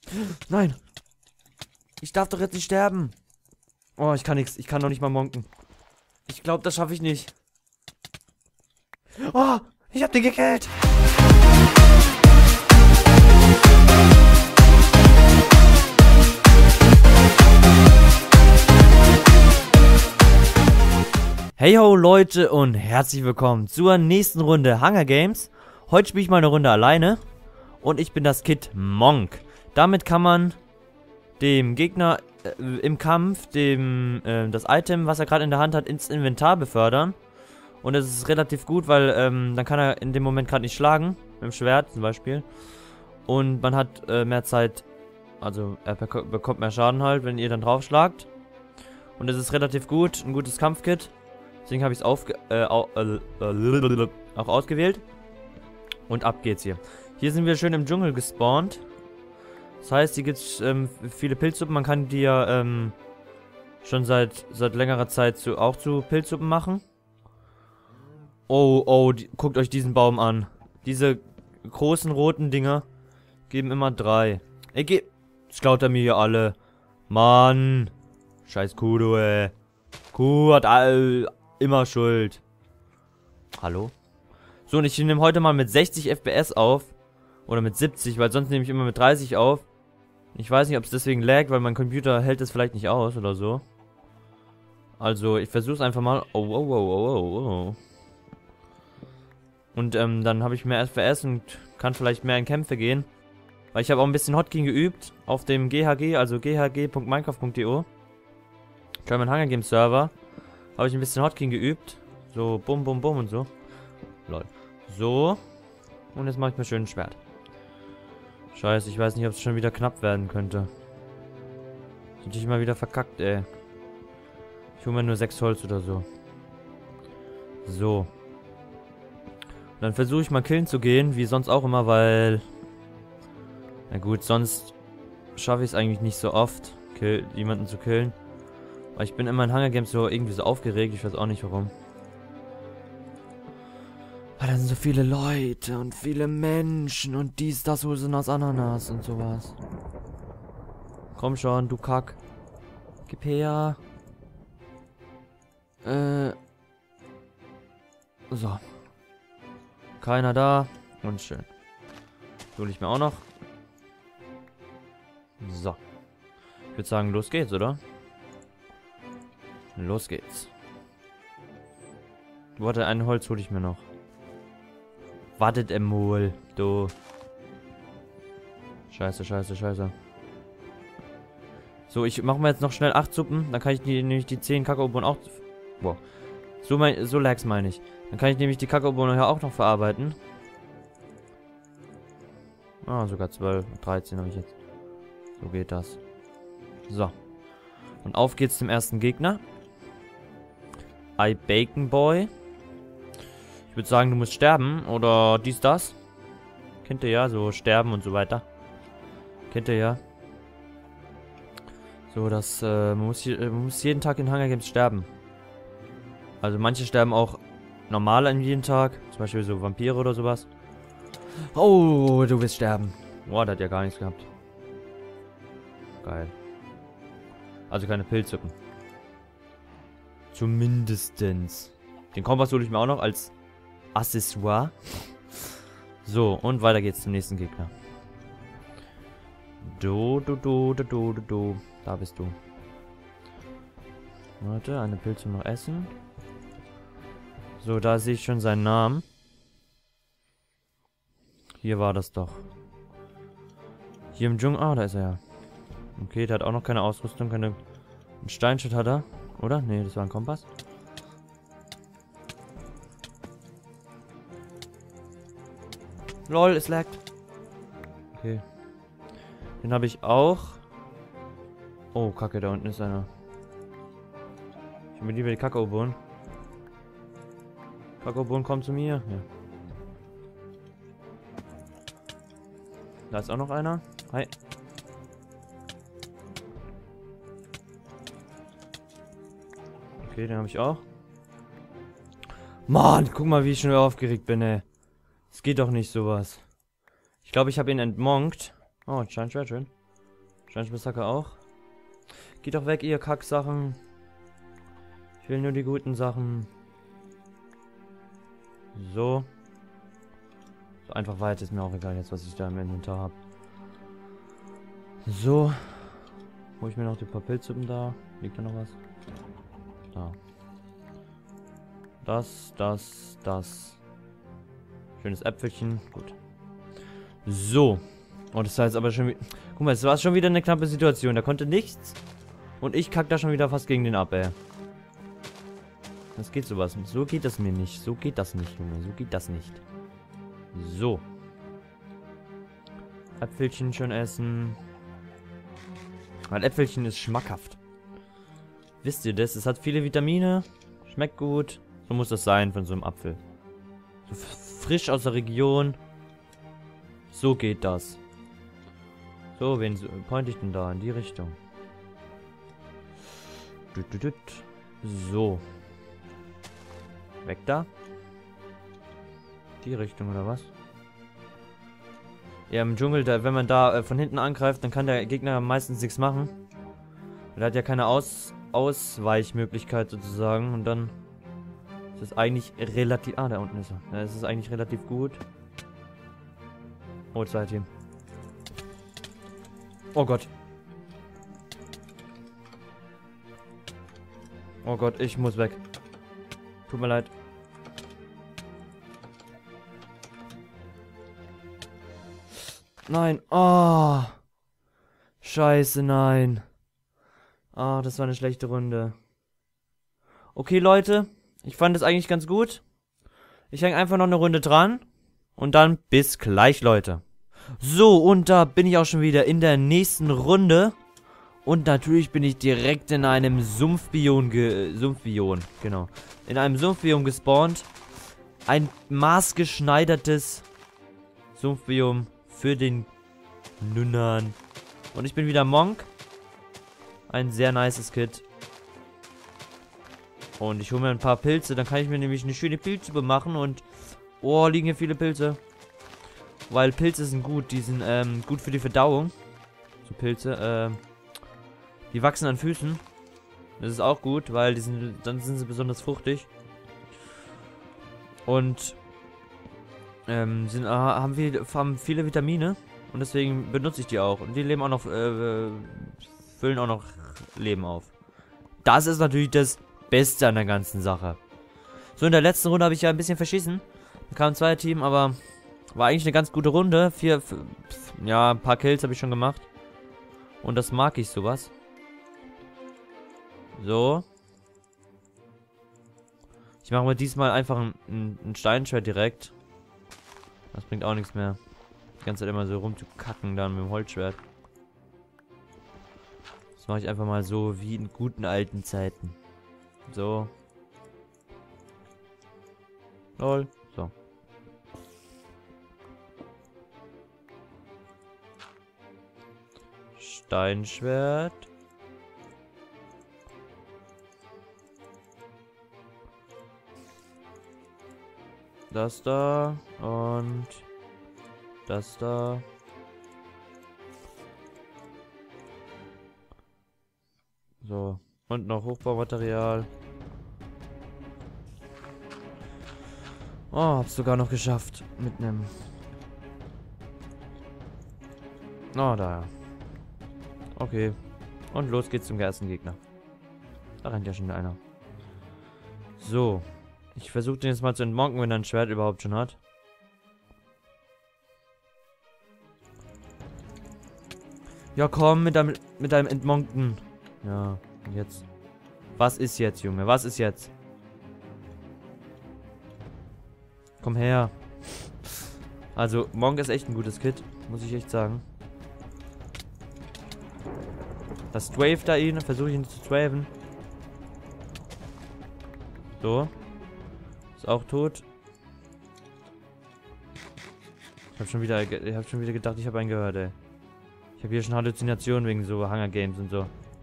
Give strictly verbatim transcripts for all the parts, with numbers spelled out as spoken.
Nein. Ich darf doch jetzt nicht sterben. Oh, ich kann nichts. Ich kann doch nicht mal monken. Ich glaube, das schaffe ich nicht. Oh, ich hab den gekillt. Hey ho Leute und herzlich willkommen zur nächsten Runde Hunger Games. Heute spiele ich mal eine Runde alleine und ich bin das Kid Monk. Damit kann man dem Gegner äh, im Kampf dem äh, das Item, was er gerade in der Hand hat, ins Inventar befördern. Und es ist relativ gut, weil ähm, dann kann er in dem Moment gerade nicht schlagen, mit dem Schwert zum Beispiel. Und man hat äh, mehr Zeit, also er bekommt mehr Schaden halt, wenn ihr dann draufschlagt. Und es ist relativ gut, ein gutes Kampfkit. Deswegen habe ich es äh, äh, auch ausgewählt. Und ab geht's hier. Hier sind wir schön im Dschungel gespawnt. Das heißt, hier gibt es ähm, viele Pilzsuppen. Man kann die ja ähm, schon seit, seit längerer Zeit zu, auch zu Pilzsuppen machen. Oh, oh, die, guckt euch diesen Baum an. Diese großen roten Dinger geben immer drei. Ey, geh... Das klaut er mir hier alle. Mann. Scheiß Kuh, du, ey. Kuh hat all... immer Schuld. Hallo? So, und ich nehme heute mal mit sechzig F P S auf. Oder mit siebzig, weil sonst nehme ich immer mit dreißig auf. Ich weiß nicht, ob es deswegen laggt, weil mein Computer hält es vielleicht nicht aus oder so. Also, ich versuche es einfach mal. Oh, oh, oh, oh, oh, oh. Und ähm, dann habe ich mehr F P S und kann vielleicht mehr in Kämpfe gehen. Weil ich habe auch ein bisschen Hotkey geübt. Auf dem G H G, also g h g punkt minecraft punkt d o. German Hunger Games Server. Habe ich ein bisschen Hotkey geübt. So, bum, bum, bum und so. Lol. So. Und jetzt mache ich mir schön ein Schwert. Scheiße, ich weiß nicht, ob es schon wieder knapp werden könnte. Sind ich mal wieder verkackt, ey. Ich hole mir nur sechs Holz oder so. So. Und dann versuche ich mal killen zu gehen, wie sonst auch immer, weil... Na gut, sonst schaffe ich es eigentlich nicht so oft, kill, jemanden zu killen. Weil ich bin immer in Hunger Games so irgendwie so aufgeregt, ich weiß auch nicht warum. Weil da sind so viele Leute und viele Menschen und dies, das, wo sind aus Ananas und sowas. Komm schon, du Kack. Gib her. Äh. So. Keiner da. Und schön. Hol ich mir auch noch. So. Ich würde sagen, los geht's, oder? Los geht's. Warte, ein Holz hole ich mir noch. Wartet emol, du. Scheiße, scheiße, scheiße. So, ich mache mir jetzt noch schnell acht Suppen. Dann kann ich die, nämlich die zehn Kakaobohnen auch... Wow. So, mein, so lags meine ich. Dann kann ich nämlich die Kakaobohnen ja auch noch verarbeiten. Ah, sogar zwölf. dreizehn habe ich jetzt. So geht das. So. Und auf geht's zum ersten Gegner. I Bacon Boy. Ich würde sagen, du musst sterben. Oder dies, das. Kennt ihr ja, so sterben und so weiter. Kennt ihr ja. So, das, äh, man muss, hier, man muss jeden Tag in Hunger Games sterben. Also manche sterben auch normal an jedem Tag. Zum Beispiel so Vampire oder sowas. Oh, du wirst sterben. Boah, der hat ja gar nichts gehabt. Geil. Also keine Pilzsuppen. Zumindestens. Den Kompass hole ich mir auch noch als Accessoire. So, und weiter geht's zum nächsten Gegner. Du, du, du, du, du, du, du. Da bist du. Warte, eine Pilze noch essen. So, da sehe ich schon seinen Namen. Hier war das doch. Hier im Dschungel. Ah, da ist er ja. Okay, der hat auch noch keine Ausrüstung. Keine... Ein Steinschild hat er. Oder? Nee, das war ein Kompass. Lol, es laggt. Okay. Den habe ich auch. Oh, Kacke, da unten ist einer. Ich will lieber die Kakaobohnen. Kakaobohnen, komm zu mir. Ja. Da ist auch noch einer. Hi. Okay, den habe ich auch. Mann, guck mal, wie ich schon aufgeregt bin, ey. Es geht doch nicht sowas. Ich glaube, ich habe ihn entmonkt. Oh, scheint schwer schön. Steinspitzhacke auch. Geht doch weg, ihr Kacksachen. Ich will nur die guten Sachen. So. So einfach weiter, ist mir auch egal jetzt, was ich da im Inventar habe. So. Hol ich mir noch die paar Pilzsuppen da. Liegt da noch was? Da. Das, das, das. Schönes Äpfelchen. Gut. So. Oh, das war jetzt aber schon wieder... Guck mal, es war schon wieder eine knappe Situation. Da konnte nichts. Und ich kack da schon wieder fast gegen den ab, ey. Das geht sowas. So geht das mir nicht. So geht das nicht, Junge. So geht das nicht. So. Äpfelchen schon essen. Weil Äpfelchen ist schmackhaft. Wisst ihr das? Es hat viele Vitamine. Schmeckt gut. So muss das sein von so einem Apfel. So frisch aus der Region. So geht das. So, wen pointe ich denn da? In die Richtung. So. Weg da. Die Richtung oder was? Ja, im Dschungel, da, wenn man da äh, von hinten angreift, dann kann der Gegner meistens nichts machen. Er hat ja keine Aus Ausweichmöglichkeit sozusagen. Und dann ist es eigentlich relativ... Ah, da unten ist er. Da ist es eigentlich relativ gut. Oh, zwei Team. Oh Gott. Oh Gott, ich muss weg. Tut mir leid. Nein. Oh. Scheiße, nein. Ah, oh, das war eine schlechte Runde. Okay, Leute. Ich fand es eigentlich ganz gut. Ich hänge einfach noch eine Runde dran. Und dann bis gleich, Leute. So, und da bin ich auch schon wieder in der nächsten Runde. Und natürlich bin ich direkt in einem Sumpfbiom, ge Sumpfbiom, genau. In einem Sumpfbiom gespawnt. Ein maßgeschneidertes Sumpfbiom für den Nunnern. Und ich bin wieder Monk. Ein sehr nices Kit. Und ich hole mir ein paar Pilze, dann kann ich mir nämlich eine schöne Pilzsuppe machen und... Oh, liegen hier viele Pilze. Weil Pilze sind gut, die sind ähm, gut für die Verdauung. So Pilze, ähm... die wachsen an Füßen. Das ist auch gut, weil die sind, dann sind sie besonders fruchtig. Und ähm, sind, haben, viel, haben viele Vitamine. Und deswegen benutze ich die auch. Und die leben auch noch, äh, füllen auch noch Leben auf. Das ist natürlich das Beste an der ganzen Sache. So, in der letzten Runde habe ich ja ein bisschen verschissen. Da kamen zwei Team, aber war eigentlich eine ganz gute Runde. Vier, vier ja, ein paar Kills habe ich schon gemacht. Und das mag ich sowas. So. Ich mache mir diesmal einfach ein, ein, ein Steinschwert direkt. Das bringt auch nichts mehr. Die ganze Zeit immer so rumzukacken dann mit dem Holzschwert. Das mache ich einfach mal so wie in guten alten Zeiten. So. Lol. So. Steinschwert. Das da und das da. So. Und noch Hochbaumaterial. Oh, hab's sogar noch geschafft. Mit einem... Oh, da. Okay. Und los geht's zum ersten Gegner. Da rennt ja schon einer. So. Ich versuche den jetzt mal zu entmonken, wenn er ein Schwert überhaupt schon hat. Ja, komm, mit deinem, mit deinem Entmonken. Ja, und jetzt. Was ist jetzt, Junge? Was ist jetzt? Komm her. Also, Monk ist echt ein gutes Kit. Muss ich echt sagen. Das Strafe da ihn. Versuche ich ihn zu strafen. So. Ist auch tot. Ich habe schon wieder, ich habe schon wieder gedacht, ich habe einen gehört, ey. Ich habe hier schon Halluzinationen wegen so Hunger Games und so.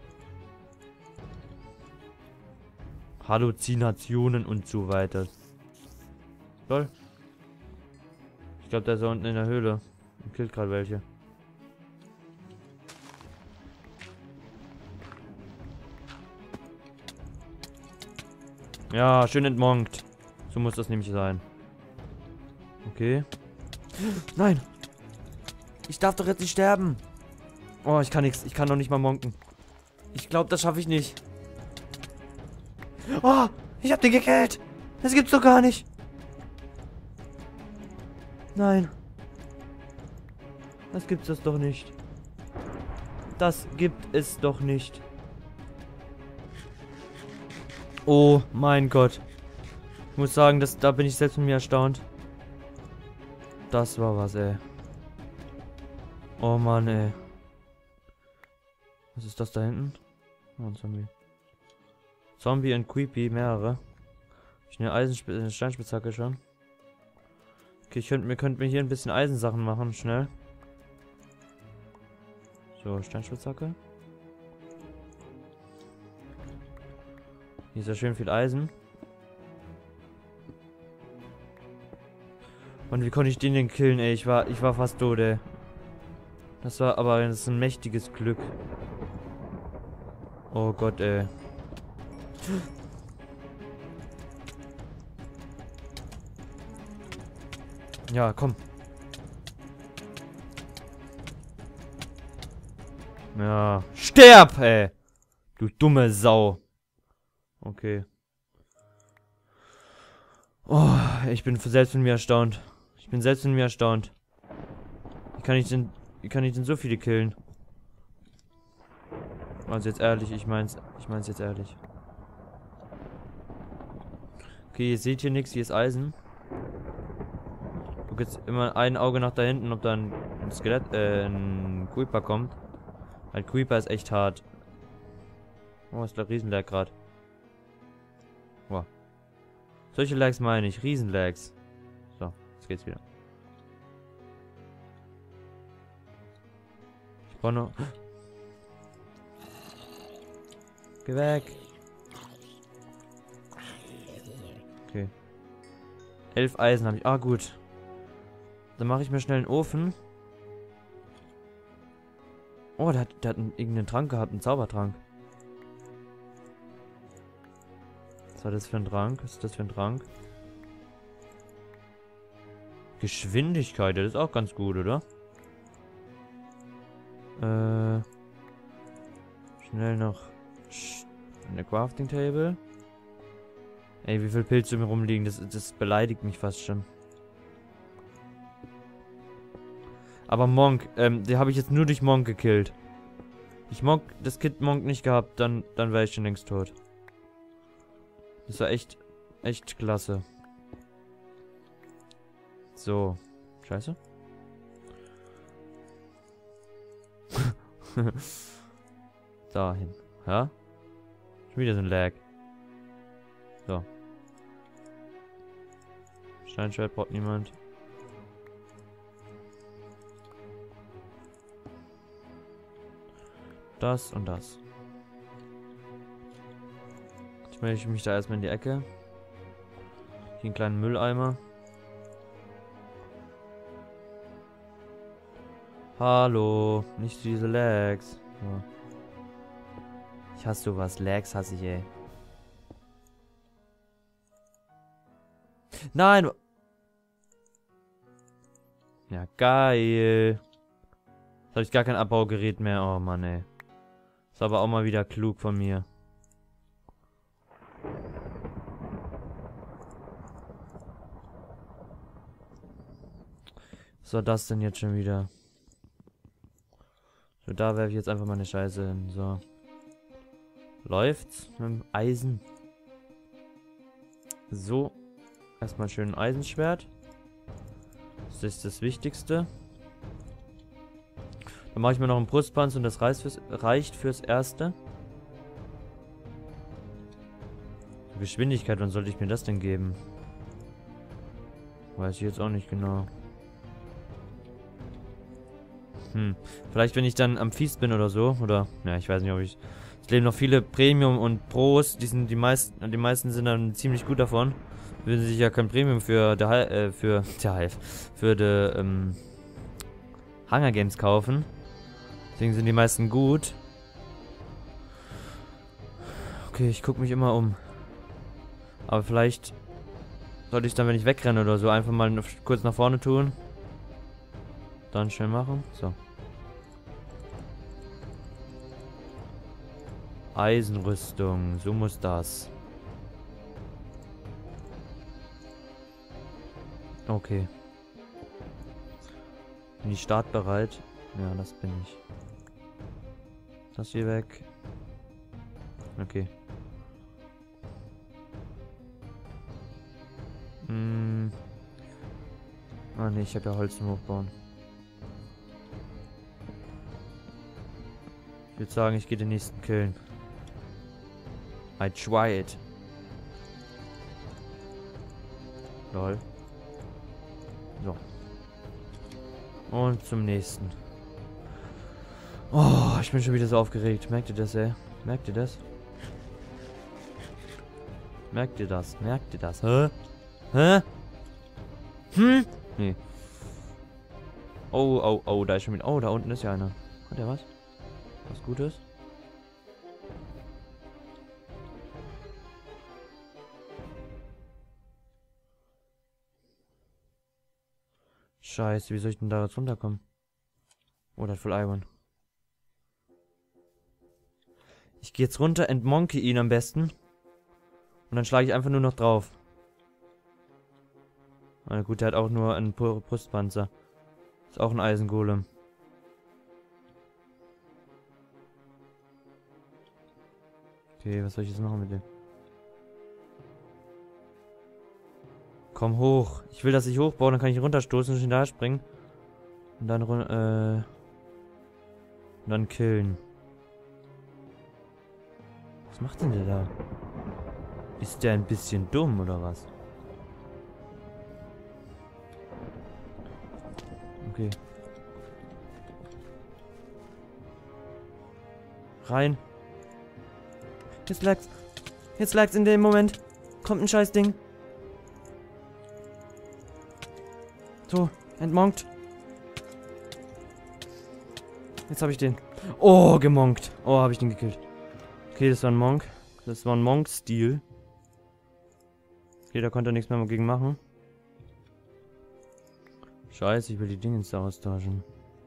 Halluzinationen und so weiter. Lol. Ich glaube, der ist da unten in der Höhle und killt gerade welche. Ja, schön entmonkt. So muss das nämlich sein. Okay. Nein! Ich darf doch jetzt nicht sterben. Oh, ich kann nichts. Ich kann doch nicht mal monken. Ich glaube, das schaffe ich nicht. Oh, ich hab den gekillt. Das gibt's doch gar nicht. Nein. Das gibt's das doch nicht. Das gibt es doch nicht. Oh mein Gott. Ich muss sagen, das, da bin ich selbst mit mir erstaunt. Das war was, ey. Oh Mann, ey. Was ist das da hinten? Oh, ein Zombie. Zombie und Creepy, mehrere. Ich eine Eisensp eine Steinspitzhacke schon. Okay, ich könnte mir, könnt mir hier ein bisschen Eisensachen machen, schnell. So, Steinspitzhacke. Hier ist ja schön viel Eisen. Und wie konnte ich den denn killen, ey? Ich war, ich war fast tot, ey. Das war aber das ist ein mächtiges Glück. Oh Gott, ey. Ja, komm. Ja. Sterb, ey! Du dumme Sau. Okay. Oh, ich bin selbst mit mir erstaunt. Ich bin selbst mit mir erstaunt. Wie kann ich denn, wie kann ich denn so viele killen? Also jetzt ehrlich, ich mein's, ich mein's jetzt ehrlich. Okay, ihr seht hier nichts, hier ist Eisen. Guck jetzt immer ein Auge nach da hinten, ob da ein, ein Skelett, äh, ein Creeper kommt. Ein Creeper ist echt hart. Oh, ist der Riesenlag gerade. Wow. Solche Lags meine ich, Riesenlags. So, jetzt geht's wieder. Ich brauche noch... Geh weg. Okay. Elf Eisen habe ich. Ah, gut. Dann mache ich mir schnell einen Ofen. Oh, der hat, der hat einen, irgendeinen Trank gehabt, einen Zaubertrank. Was war das für ein Trank? Was ist das für ein Trank? Geschwindigkeit, das ist auch ganz gut, oder? Äh. Schnell noch eine Crafting Table. Ey, wie viele Pilze mir rumliegen, das, das beleidigt mich fast schon. Aber Monk, ähm, die habe ich jetzt nur durch Monk gekillt. Ich Monk, das Kid Monk nicht gehabt, dann, dann wäre ich schon längst tot. Das war echt, echt klasse. So. Scheiße. Dahin. Ja? Schon wieder so ein Lag. So. Steinschwert braucht niemand. Das und das. Jetzt melde ich mich da erstmal in die Ecke. Hier einen kleinen Mülleimer. Hallo, nicht diese Lags. So. Ich hasse sowas, Lags hasse ich, ey. Nein! Ja, geil. Jetzt habe ich gar kein Abbaugerät mehr. Oh Mann, ey. Ist aber auch mal wieder klug von mir. Was war das denn jetzt schon wieder? So, da werfe ich jetzt einfach meine Scheiße hin. So. Läuft's mit dem Eisen. So. Erstmal schön ein Eisenschwert. Das ist das Wichtigste. Dann mache ich mir noch einen Brustpanzer und das reicht fürs, reicht fürs Erste. Geschwindigkeit, wann sollte ich mir das denn geben? Weiß ich jetzt auch nicht genau. Hm. Vielleicht wenn ich dann am Feast bin oder so. Oder, ja, ich weiß nicht, ob ich... Es leben noch viele Premium und Pros. Die sind die meisten, die meisten sind dann ziemlich gut davon. Würden sich ja kein Premium für der äh, für der Hive, für die ähm, Hunger Games kaufen. Deswegen sind die meisten gut. Okay, ich gucke mich immer um. Aber vielleicht sollte ich dann, wenn ich wegrenne oder so, einfach mal kurz nach vorne tun. Dann schnell machen. So. Eisenrüstung. So muss das. Okay. Bin ich startbereit? Ja, das bin ich. Das hier weg. Okay. Hm. Ah ne, ich habe ja Holz zum Hochbauen. Ich würde sagen, ich gehe den nächsten killen. I try it. Lol. So. Und zum nächsten. Oh, ich bin schon wieder so aufgeregt. Merkt ihr das, ey? Merkt ihr das? Merkt ihr das? Merkt ihr das? Hä? Hä? Hm? Nee. Oh, oh, oh, da ist schon wieder... Oh, da unten ist ja einer. Hat der was? Was Gutes? Scheiße, wie soll ich denn da jetzt runterkommen? Oh, das ist voll Iron. Ich gehe jetzt runter, entmonke ihn am besten. Und dann schlage ich einfach nur noch drauf. Na gut, der hat auch nur einen Brustpanzer. Ist auch ein Eisengolem. Okay, was soll ich jetzt machen mit dem? Komm hoch. Ich will, dass ich hochbaue, dann kann ich runterstoßen und hinterher springen. Und dann run äh, und dann killen. Was macht denn der da? Ist der ein bisschen dumm oder was? Okay. Rein. Jetzt lag's. Jetzt lag's in dem Moment. Kommt ein Scheißding. So, entmonkt. Jetzt habe ich den. Oh, gemonkt. Oh, habe ich den gekillt. Okay, das war ein Monk. Das war ein Monk-Stil. Okay, da konnte er nichts mehr gegen machen. Scheiße, ich will die Dinge da austauschen.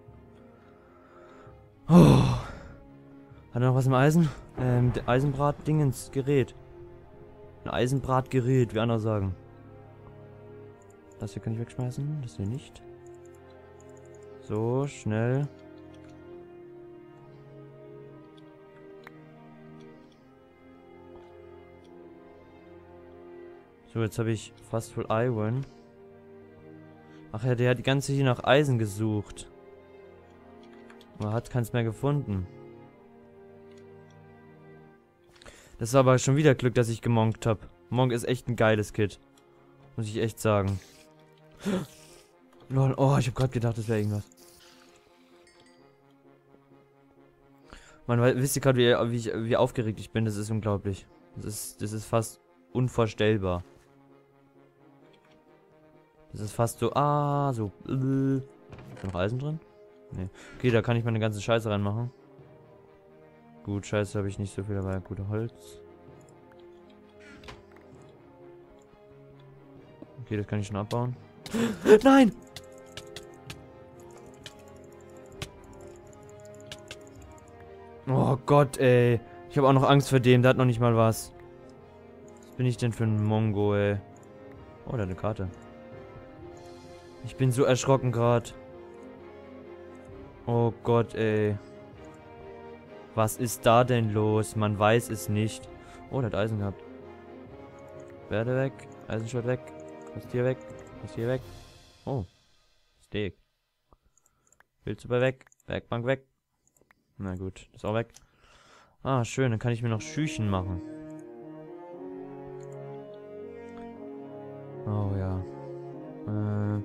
Oh. Hat er noch was im Eisen? Ähm, Eisenbrat-Dingens-Gerät. Ein Eisenbratgerät, wie andere sagen. Das hier kann ich wegschmeißen, das hier nicht. So, schnell. So, jetzt habe ich fast voll Iron. Ach ja, der hat die ganze hier nach Eisen gesucht. Aber hat keins mehr gefunden. Das war aber schon wieder Glück, dass ich gemonkt habe. Monk ist echt ein geiles Kit. Muss ich echt sagen. Lol, oh, ich habe gerade gedacht, das wäre irgendwas. Man, wisst ihr gerade, wie, wie, ich, wie aufgeregt ich bin? Das ist unglaublich. Das ist, das ist fast unvorstellbar. Das ist fast so, ah, so. Äh. Ist da noch Eisen drin? Nee. Okay, da kann ich meine ganze Scheiße reinmachen. Gut, Scheiße habe ich nicht so viel dabei. Gute Holz. Okay, das kann ich schon abbauen. Nein! Oh Gott, ey. Ich habe auch noch Angst vor dem. Der hat noch nicht mal was. Was bin ich denn für ein Mongo, ey? Oh, da eine Karte. Ich bin so erschrocken gerade. Oh Gott, ey. Was ist da denn los? Man weiß es nicht. Oh, der hat Eisen gehabt. Werde weg. Eisenschwert weg. Was hier weg? Was hier weg? Oh. Steak. Pilze weg. Werkbank weg. Na gut, ist auch weg. Ah, schön. Dann kann ich mir noch Schüchen machen. Oh ja. Äh.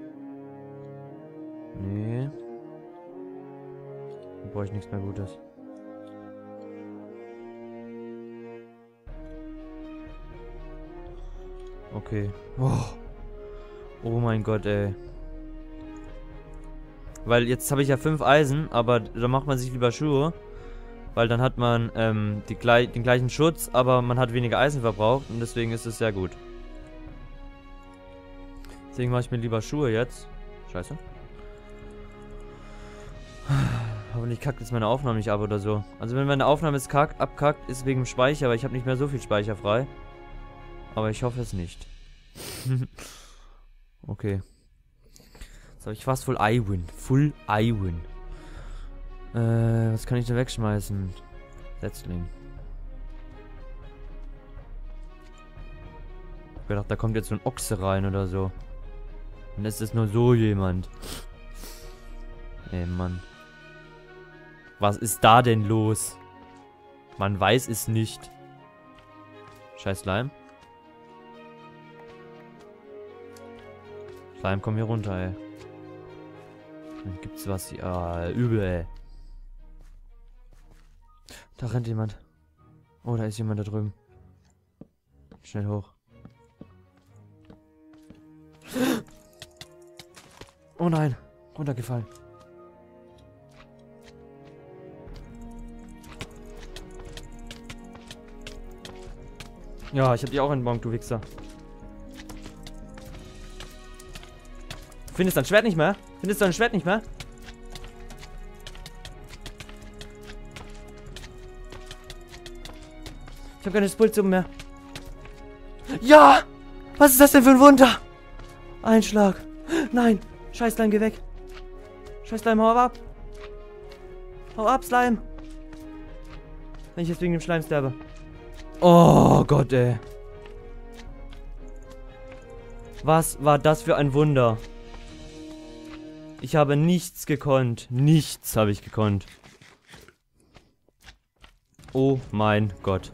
Nee. Da brauche ich nichts mehr Gutes. Okay. Oh. Oh mein Gott, ey. Weil jetzt habe ich ja fünf Eisen, aber da macht man sich lieber Schuhe. Weil dann hat man ähm, die, den gleichen Schutz, aber man hat weniger Eisen verbraucht. Und deswegen ist es sehr gut. Deswegen mache ich mir lieber Schuhe jetzt. Scheiße. Hoffentlich kackt jetzt meine Aufnahme nicht ab oder so. Also wenn meine Aufnahme jetzt kack, abkackt, ist wegen dem Speicher, weil ich habe nicht mehr so viel Speicher frei. Aber ich hoffe es nicht. Okay. Jetzt habe ich fast Full Iron. Full Iron. Äh, was kann ich da wegschmeißen? Setzling. Ich gedacht, da kommt jetzt so ein Ochse rein oder so. Und ist es nur so jemand. Ey, Mann. Was ist da denn los? Man weiß es nicht. Scheiß Slime. Slime, komm hier runter, ey. Dann gibt's was hier. Ah, übel, ey. Da rennt jemand. Oh, da ist jemand da drüben. Schnell hoch. Oh nein, runtergefallen. Ja, ich hab die auch entbonkt, du Wichser. Findest dein Schwert nicht mehr? Findest du dein Schwert nicht mehr? Ich hab keine Pulsum mehr. Ja! Was ist das denn für ein Wunder? Einschlag. Nein. Scheiß Slime, geh weg. Scheiß Slime, hau ab. Hau ab, Slime. Wenn ich jetzt wegen dem Schleim sterbe. Oh Gott, ey. Was war das für ein Wunder? Ich habe nichts gekonnt. Nichts habe ich gekonnt. Oh mein Gott.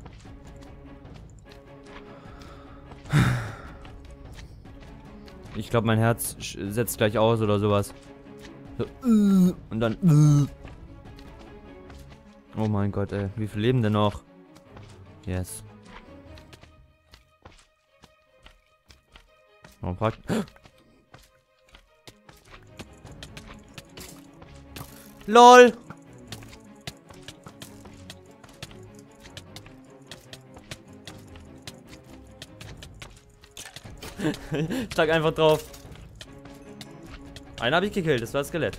Ich glaube, mein Herz setzt gleich aus oder sowas. So, uh, und dann. Uh. Oh mein Gott, ey. Wie viel leben denn noch? Yes. Oh, praktisch. LOL! Ich schlag einfach drauf. Einen habe ich gekillt, das war das Skelett.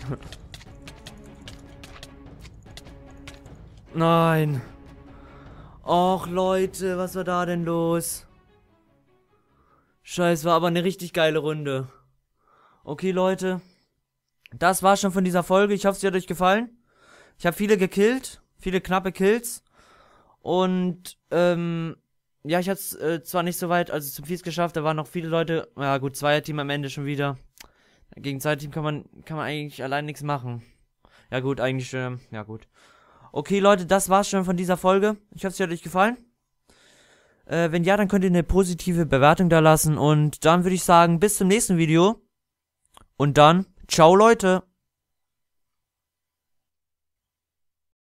Nein. Och Leute, was war da denn los? Scheiß, war aber eine richtig geile Runde. Okay Leute. Das war's schon von dieser Folge. Ich hoffe, es hat euch gefallen. Ich habe viele gekillt. Viele knappe Kills. Und, ähm... ja, ich hatte es äh, zwar nicht so weit, also zum Fies geschafft, da waren noch viele Leute, ja gut, Zweierteam am Ende schon wieder. Gegen Zweierteam kann man, kann man eigentlich allein nichts machen. Ja gut, eigentlich, äh, ja gut. Okay Leute, das war's schon von dieser Folge. Ich hoffe, es hat euch gefallen. Äh, wenn ja, dann könnt ihr eine positive Bewertung da lassen und dann würde ich sagen, bis zum nächsten Video. Und dann, ciao Leute.